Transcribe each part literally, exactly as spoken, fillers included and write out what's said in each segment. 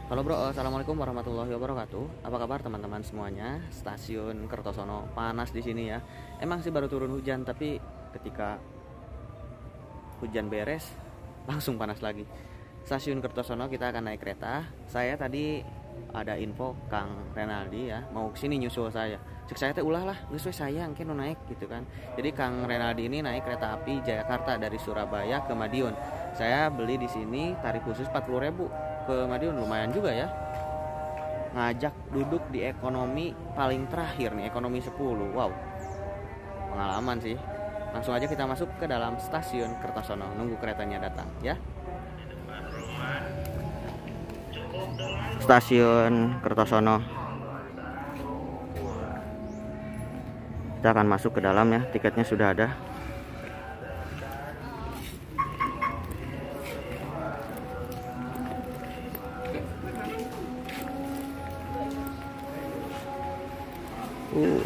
Halo bro, assalamualaikum warahmatullahi wabarakatuh. Apa kabar teman-teman semuanya? Stasiun Kertosono panas di sini ya. Emang sih baru turun hujan, tapi ketika hujan beres langsung panas lagi. Stasiun Kertosono kita akan naik kereta. Saya tadi ada info Kang Renaldi ya, mau kesini nyusul saya. Cek saya teh ulah lah, geus we sayang kene naik gitu kan. Jadi Kang Renaldi ini naik kereta api Jakarta dari Surabaya ke Madiun. Saya beli di sini tarif khusus empat puluh ribu. Ke Madiun lumayan juga ya, ngajak duduk di ekonomi paling terakhir nih, ekonomi sepuluh. Wow, pengalaman sih. Langsung aja kita masuk ke dalam stasiun Kertosono, nunggu keretanya datang ya. Stasiun Kertosono, kita akan masuk ke dalam ya. Tiketnya sudah ada. Uh.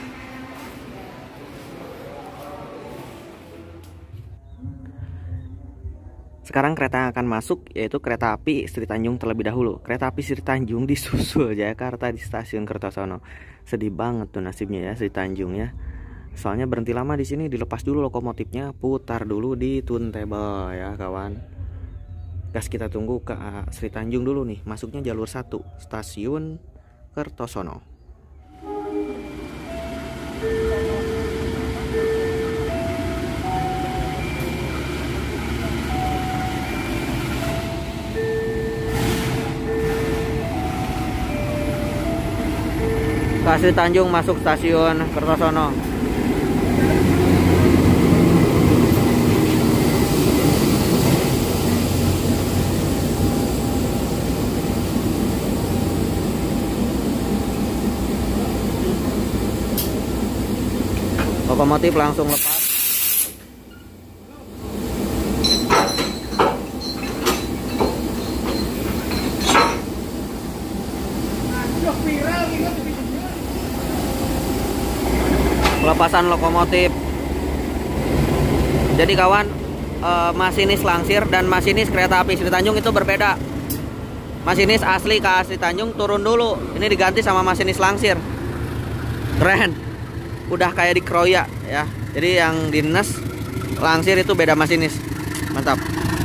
Sekarang kereta yang akan masuk yaitu kereta api Sri Tanjung terlebih dahulu. Kereta api Sri Tanjung disusul Jakarta di stasiun Kertosono. Sedih banget tuh nasibnya ya Sri Tanjung ya. Soalnya berhenti lama di sini, dilepas dulu lokomotifnya, putar dulu di turntable ya kawan. Gas kita tunggu ke Sri Tanjung dulu nih. Masuknya jalur satu, stasiun Kertosono. Sri Tanjung masuk stasiun Kertosono. Lokomotif langsung lepas. Pelepasan lokomotif. Jadi kawan, e, masinis langsir dan masinis kereta api Sri Tanjung itu berbeda. Masinis asli K A Sri Tanjung turun dulu. Ini diganti sama masinis langsir. Keren. Udah kayak di Kroya ya. Jadi yang dinas langsir itu beda masinis. Mantap.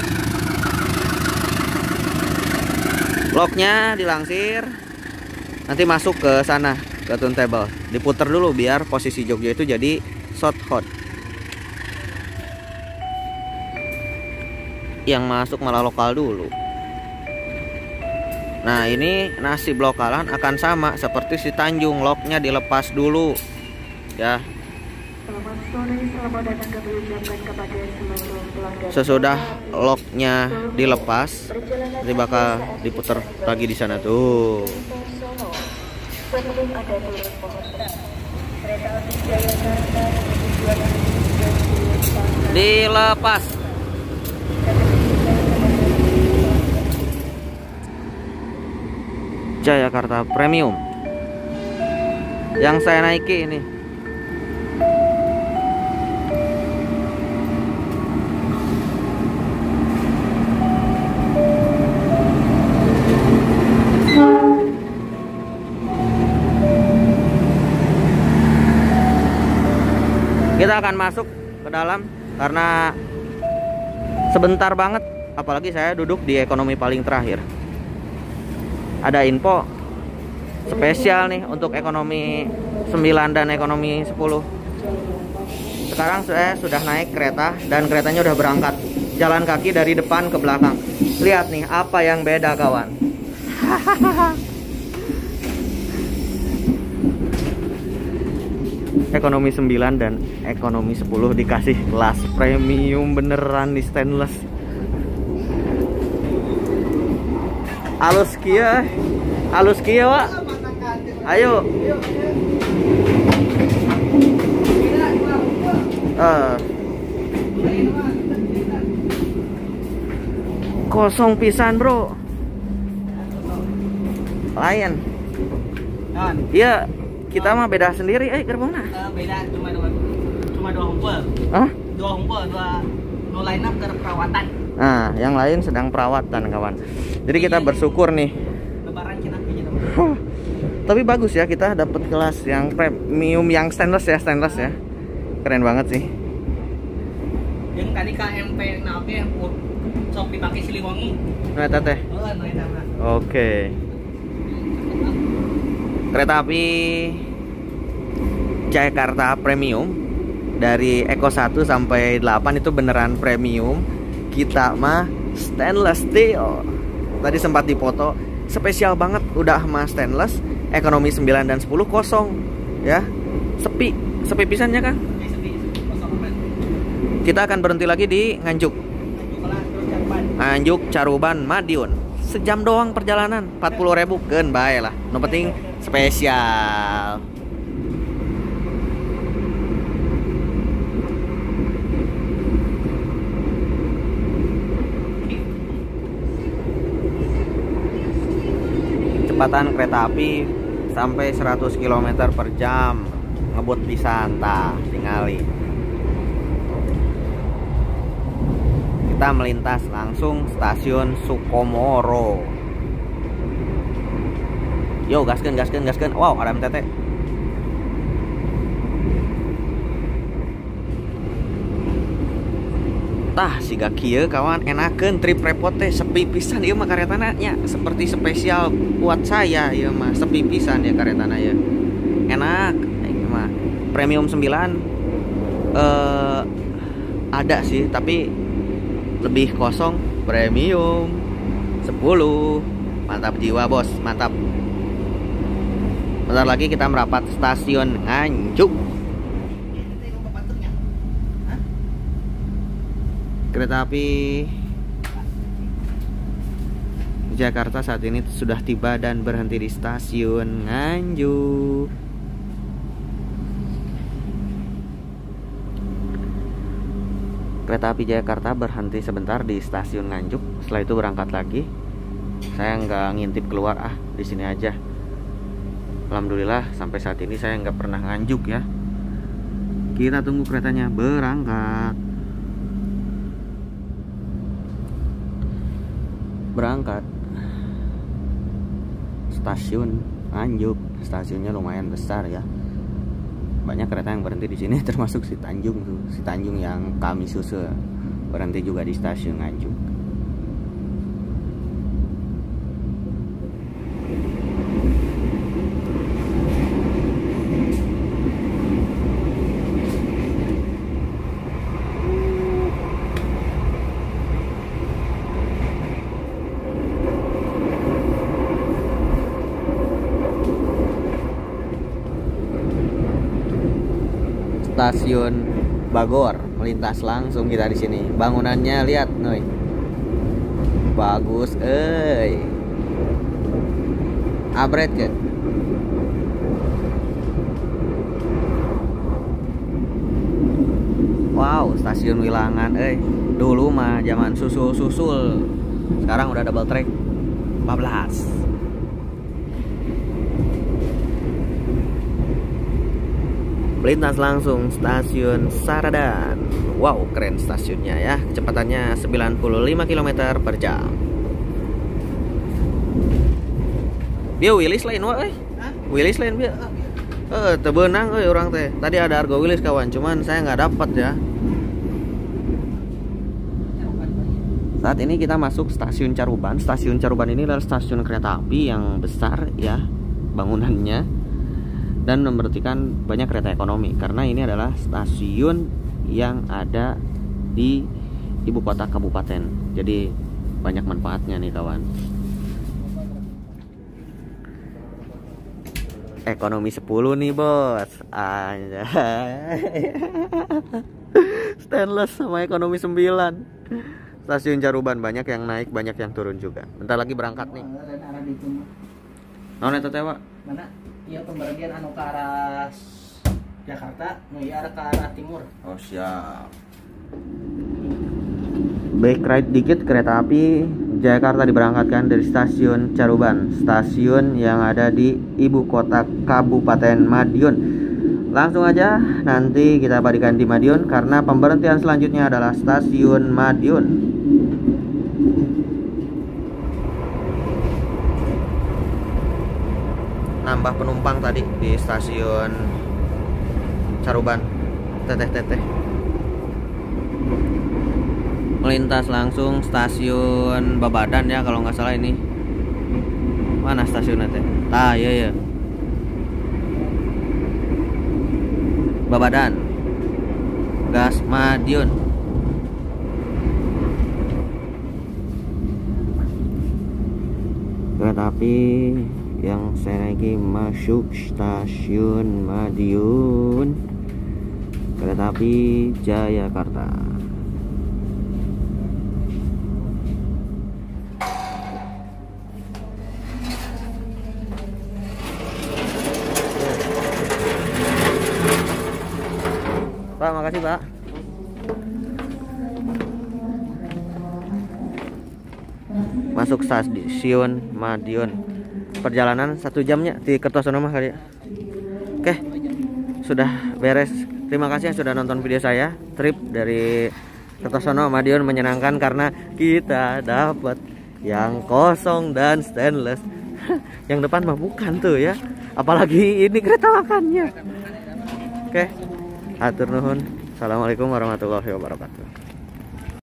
Bloknya dilangsir. Nanti masuk ke sana, ke turntable. Diputer dulu biar posisi jogja itu jadi short hot. Yang masuk malah lokal dulu. Nah ini nasib lokalan akan sama seperti si Tanjung. Locknya dilepas dulu ya. Sesudah locknya dilepas, nanti bakal diputer lagi di sana tuh. Dilepas. Jayakarta Premium yang saya naiki ini. Kita akan masuk ke dalam karena sebentar banget, apalagi saya duduk di ekonomi paling terakhir. Ada info spesial nih untuk ekonomi sembilan dan ekonomi sepuluh. Sekarang saya sudah naik kereta dan keretanya udah berangkat. Jalan kaki dari depan ke belakang. Lihat nih apa yang beda kawan. Ekonomi sembilan dan ekonomi sepuluh dikasih kelas premium beneran di stainless. Alus kia, alus kia Wak. Ayo. Uh. Kosong pisan bro. Lain. Iya. Kita mah beda sendiri, eh gerbongna. Uh, beda cuma dua, cuma dua humpel. Hah? Dua humpel, dua, dua line up ke perawatan. Nah, yang lain sedang perawatan kawan. Jadi kita bersyukur nih Tapi bagus ya, kita dapat kelas yang premium, yang stainless ya, stainless ya. Keren banget sih. Yang tadi K M P nape yang sok dipakai Siliwangi. Nah, teh. Oke. Kereta api Jakarta Premium dari Eco satu sampai delapan itu beneran premium. Kita mah stainless steel. Tadi sempat dipoto, spesial banget, udah mah stainless, ekonomi sembilan dan sepuluh kosong ya. Sepi, sepi pisannya kan? Kita akan berhenti lagi di Nganjuk. Nganjuk, Caruban, Madiun. Sejam doang perjalanan, empat puluh ribu kan bae lah. No penting spesial. Kecepatan kereta api sampai seratus kilometer per jam. Ngebut pisan tah tingali. Kita melintas langsung stasiun Sukomoro. Yo, gaskeun gaskeun gaskeun. Wow, ada M T T. Tah siga kieu kawan, enakeun trip repot teh, sepi pisan ieu mah karetana nya, seperti spesial buat saya ieu mah, sepi pisan ya karetana ya. Enak ieu mah. Premium sembilan eh ada sih, tapi lebih kosong. Premium sepuluh. Mantap jiwa bos, mantap. Bentar lagi kita merapat stasiun Nganjuk. Kereta api Jakarta saat ini sudah tiba dan berhenti di stasiun Nganjuk. Kereta api Jakarta berhenti sebentar di stasiun Nganjuk. Setelah itu berangkat lagi. Saya nggak ngintip keluar, ah di sini aja. Alhamdulillah sampai saat ini saya nggak pernah Nganjuk ya. Kita tunggu keretanya berangkat. Berangkat. Stasiun Nganjuk. Stasiunnya lumayan besar ya. Banyak kereta yang berhenti di sini, termasuk si Tanjung tuh, si Tanjung yang kami susul berhenti juga di stasiun Nganjuk. Stasiun Bagor, melintas langsung kita di sini. Bangunannya lihat, nih. Bagus, eh. Abret ke? Wow, stasiun Wilangan, eh. Dulu mah zaman susul-susul. Sekarang udah double track. empat belas. Melintas langsung stasiun Saradan. Wow, keren stasiunnya ya. Kecepatannya sembilan puluh lima kilometer per jam. Dia Willis lain wah, eh. Willis lain dia. Eh, tebenang euy orang teh. Tadi ada Argo Willis kawan, cuman saya nggak dapat ya. Saat ini kita masuk stasiun Caruban. Stasiun Caruban ini adalah stasiun kereta api yang besar ya bangunannya, dan memberhentikan banyak kereta ekonomi karena ini adalah stasiun yang ada di ibu kota kabupaten. Jadi banyak manfaatnya nih kawan. Ekonomi sepuluh nih bos. Anjay. Stainless sama ekonomi sembilan. Stasiun Caruban banyak yang naik, banyak yang turun juga. Bentar lagi berangkat nih. Nona teh Pak? Mana? Iya, pembagian anu ke arah Jakarta, nu ieu arah ke arah timur. Oh, siap. Back right dikit, kereta api Jakarta diberangkatkan dari stasiun Caruban, stasiun yang ada di ibu kota Kabupaten Madiun. Langsung aja nanti kita balikan di Madiun karena pemberhentian selanjutnya adalah stasiun Madiun. nambah penumpang tadi di stasiun Caruban. Teteh teteh. Melintas langsung stasiun Babadan ya kalau nggak salah ini. Mana stasiunnya teh? Ah iya ya. Babadan. Gas Madiun. Kereta api yang saya naiki masuk stasiun Madiun. Kereta api Jayakarta. Pak, makasih Pak. Masuk stasiun Madiun. Perjalanan satu jamnya di Kertosono mah kali ya. Oke, sudah beres. Terima kasih yang sudah nonton video saya. Trip dari Kertosono Madiun menyenangkan karena kita dapat yang kosong dan stainless. Yang depan mah bukan tuh ya. Apalagi ini kereta makannya. Oke. Atur nuhun. Assalamualaikum warahmatullahi wabarakatuh.